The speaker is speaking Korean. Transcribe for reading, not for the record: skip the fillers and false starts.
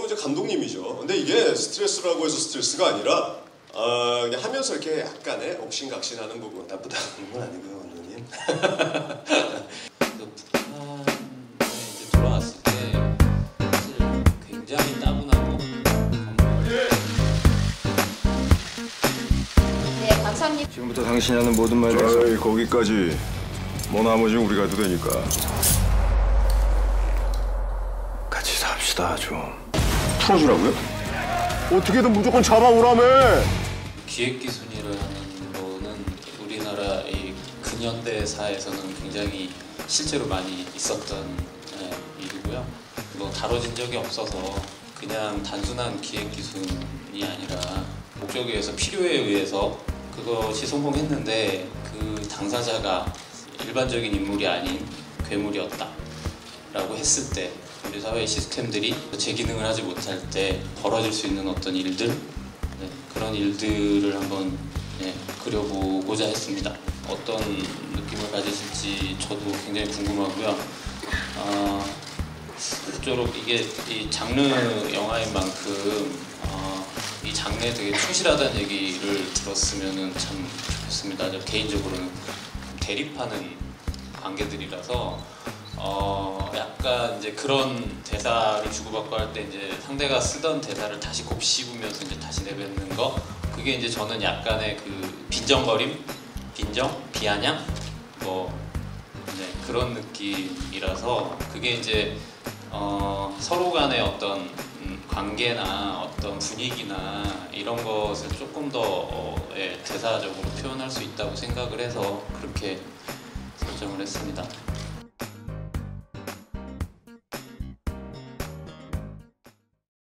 뭐 이제 감독님이죠. 근데 이게 스트레스라고 해서 스트레스가 아니라 그냥 하면서 이렇게 약간의 옥신각신하는 부분. 나쁘다는 건 아니고요, 감독님. 북한에 이제 돌아왔을 때 사실 굉장히 따분하고 네, 박사님. 지금부터 당신이 하는 모든 말들 거기까지. 뭐 나머지는 우리가 해도 되니까. 같이 삽시다 좀. 풀어주라고요? 어떻게든 무조건 잡아오라며. 기획기순위라는 거는 우리나라 이 근현대사에서는 굉장히 실제로 많이 있었던 일이고요. 뭐 다뤄진 적이 없어서 그냥 단순한 기획기순이 아니라 목적에 의해서 필요에 의해서 그것이 성공했는데 그 당사자가 일반적인 인물이 아닌 괴물이었다 라고 했을 때 우리 사회의 시스템들이 제 기능을 하지 못할 때 벌어질 수 있는 어떤 일들, 그런 일들을 한번 그려보고자 했습니다. 어떤 느낌을 가지실지 저도 굉장히 궁금하고요. 모쪼록 이게 이 장르 영화인 만큼 이 장르에 되게 충실하다는 얘기를 들었으면 참 좋겠습니다. 저 개인적으로는 대립하는 관계들이라서 약간 이제 그런 대사를 주고받고 할 때 이제 상대가 쓰던 대사를 다시 곱씹으면서 이제 다시 내뱉는 거, 그게 이제 저는 약간의 그 빈정거림, 비아냥 그런 느낌이라서 그게 이제 서로 간의 어떤 관계나 어떤 분위기나 이런 것을 조금 더 대사적으로 표현할 수 있다고 생각을 해서 그렇게 설정을 했습니다.